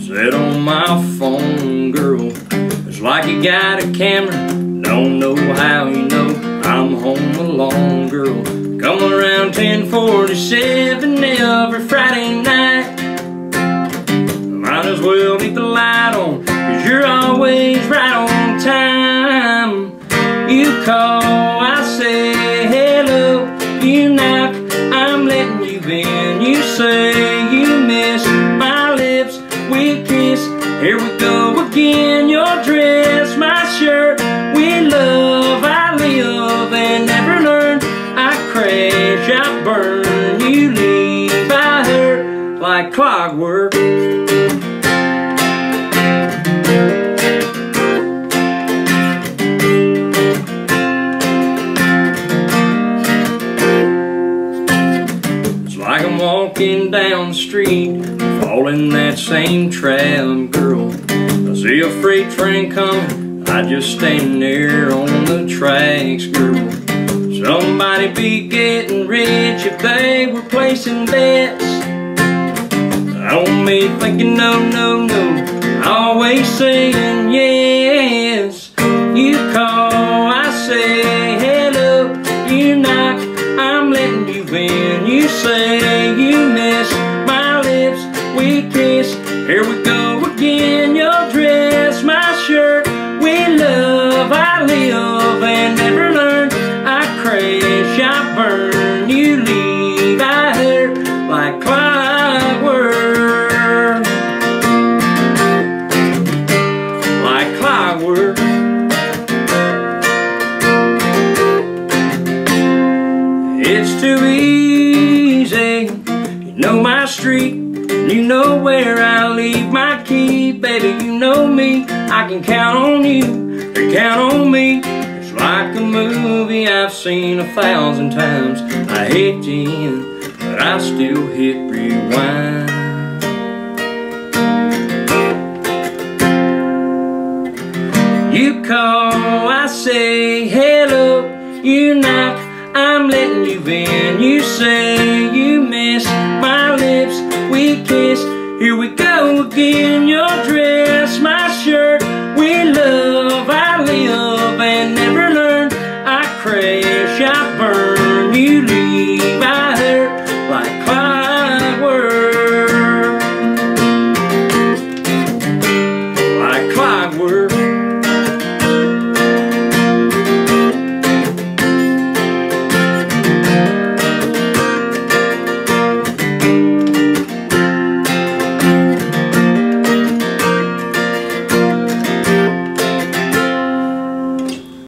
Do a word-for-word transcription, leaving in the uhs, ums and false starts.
Set on my phone, girl. It's like you got a camera. Don't know how you know I'm home alone, girl. Come around ten forty-seven every Friday night. Might as well leave the light on, cause you're always right on time. You call, I say hello. You knock, I'm letting you in. You say you miss my lips, we kiss. Here we go again. Your dress, my shirt. We love, I live and never learn. I crash, I burn. You leave, I hurt like clockwork. It's like I'm walking down the street, fall in that same trap, girl. I see a freight train coming, I just stand there on the tracks, girl. Somebody be getting rich if they were placing bets on me, thinking no, no, no, always saying yes. You call, I say hello. You knock, I'm letting you in. You say you miss my lips, we kiss. Here we go again. Your dress, my shirt. We love, I live and never learn. I crash, I burn. You leave, I hurt like clockwork. Like clockwork. It's too easy. You know my street. You know where I leave my key, baby, you know me. I can count on you, or count on me. It's like a movie I've seen a thousand times. I hate the end, but I still hit rewind. You call, I say hello. You knock, I'm letting you in. You say you miss my lips, we kiss. Here we go again.